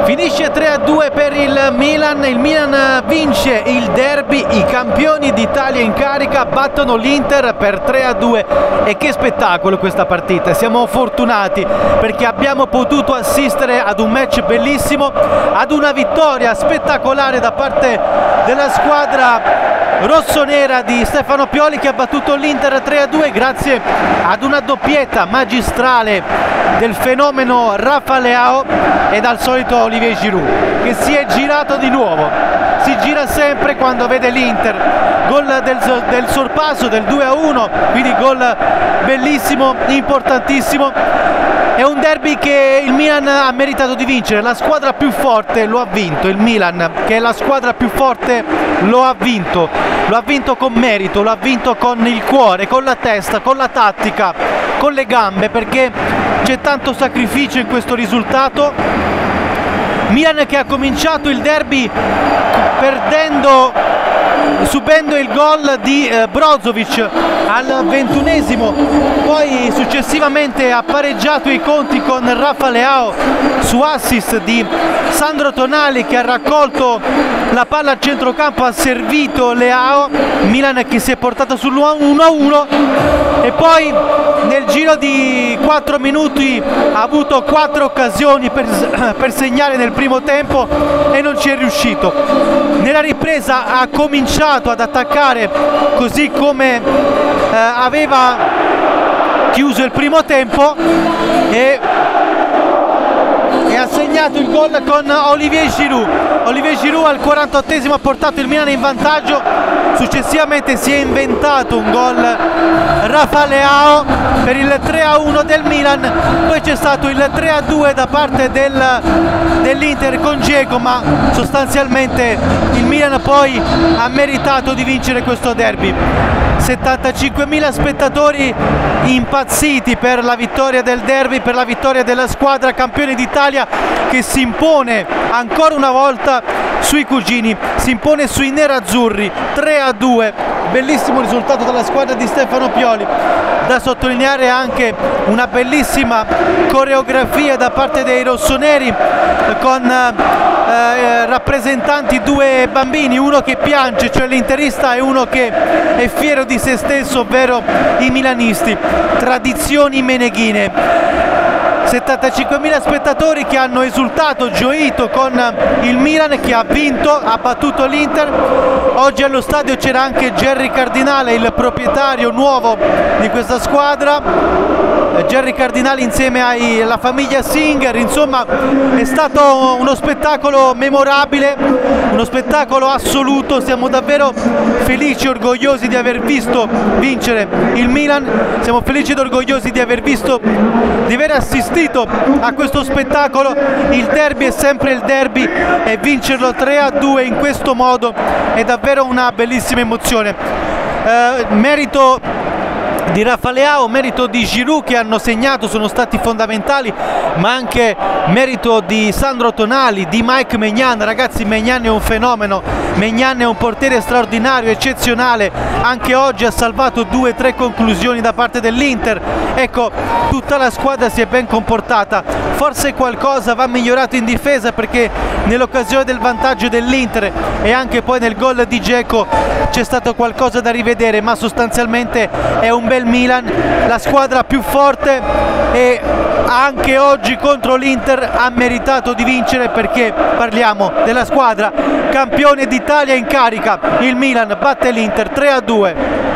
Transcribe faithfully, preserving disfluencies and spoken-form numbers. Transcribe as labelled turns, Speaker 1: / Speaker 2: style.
Speaker 1: Finisce tre a due per il Milan, il Milan vince il derby, i campioni d'Italia in carica battono l'Inter per tre a due e che spettacolo questa partita, siamo fortunati perché abbiamo potuto assistere ad un match bellissimo, ad una vittoria spettacolare da parte della squadra rossonera di Stefano Pioli che ha battuto l'Inter tre a due grazie ad una doppietta magistrale del fenomeno Rafa Leao e dal solito Olivier Giroud che si è girato di nuovo, si gira sempre quando vede l'Inter, gol del, del sorpasso del due a uno, quindi gol bellissimo, importantissimo. È un derby che il Milan ha meritato di vincere, la squadra più forte lo ha vinto, il Milan che è la squadra più forte lo ha vinto, lo ha vinto con merito, lo ha vinto con il cuore, con la testa, con la tattica, con le gambe, perché c'è tanto sacrificio in questo risultato. Milan che ha cominciato il derby perdendo, subendo il gol di eh, Brozovic al ventunesimo, poi successivamente ha pareggiato i conti con Rafa Leao su assist di Sandro Tonali che ha raccolto la palla al centrocampo, ha servito Leao, Milan che si è portato sull'uno a uno e poi nel giro di quattro minuti ha avuto quattro occasioni per, per segnare nel primo tempo e non ci è riuscito. Nella ripresa ha cominciato ad attaccare così come eh, aveva chiuso il primo tempo e, e ha segnato il gol con Olivier Giroud. Olivier Giroud al quarantottesimo ha portato il Milan in vantaggio, successivamente si è inventato un gol Rafa Leao per il tre a uno del Milan, poi c'è stato il tre a due da parte del, dell'Inter con Dzeko, ma sostanzialmente il Milan poi ha meritato di vincere questo derby. settantacinquemila spettatori impazziti per la vittoria del derby, per la vittoria della squadra campione d'Italia che si impone ancora una volta sui cugini, si impone sui nerazzurri tre a due, bellissimo risultato della squadra di Stefano Pioli. Da sottolineare anche una bellissima coreografia da parte dei rossoneri con eh, rappresentanti due bambini, uno che piange, cioè l'interista, e uno che è fiero di se stesso, ovvero i milanisti. Tradizioni meneghine. settantacinquemila spettatori che hanno esultato, gioito con il Milan che ha vinto, ha battuto l'Inter. Oggi allo stadio c'era anche Gerry Cardinale, il proprietario nuovo di questa squadra. Gerry Cardinale insieme ai, alla famiglia Singer, insomma è stato uno spettacolo memorabile, uno spettacolo assoluto. Siamo davvero felici e orgogliosi di aver visto vincere il Milan, siamo felici ed orgogliosi di aver visto, di aver assistito a questo spettacolo. Il derby è sempre il derby e vincerlo tre a due in questo modo è davvero una bellissima emozione. Eh, merito di Rafa Leao, merito di Giroud che hanno segnato, sono stati fondamentali, ma anche merito di Sandro Tonali, di Mike Maignan. Ragazzi, Maignan è un fenomeno, Maignan è un portiere straordinario, eccezionale, anche oggi ha salvato due o tre conclusioni da parte dell'Inter. Ecco, tutta la squadra si è ben comportata, forse qualcosa va migliorato in difesa perché nell'occasione del vantaggio dell'Inter e anche poi nel gol di Dzeko c'è stato qualcosa da rivedere, ma sostanzialmente è un bel Milan, la squadra più forte, e anche oggi contro l'Inter ha meritato di vincere perché parliamo della squadra campione d'Italia in carica. Il Milan batte l'Inter tre a due.